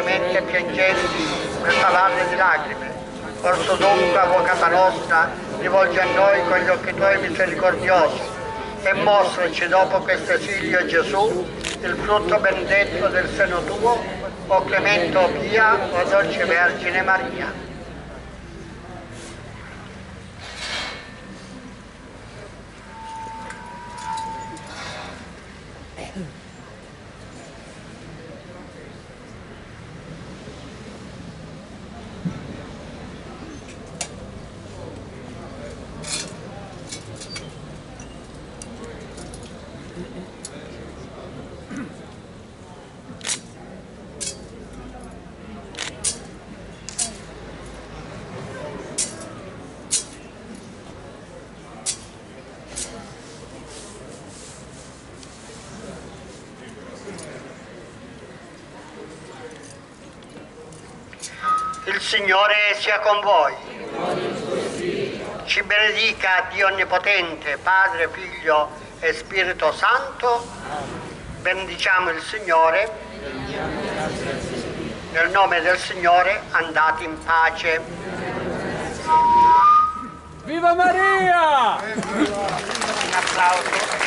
dolcemente piangenti questa valle di lacrime. Orso dunque, avvocata nostra, rivolgi a noi con gli occhi tuoi misericordiosi e mostraci dopo questo esilio Gesù, il frutto benedetto del seno tuo, o clemente o pia, o dolce Vergine Maria. Il Signore sia con voi. Ci benedica Dio Onnipotente, Padre, Figlio e Spirito Santo. Benediciamo il Signore. Nel nome del Signore andate in pace. Viva Maria! Un applauso.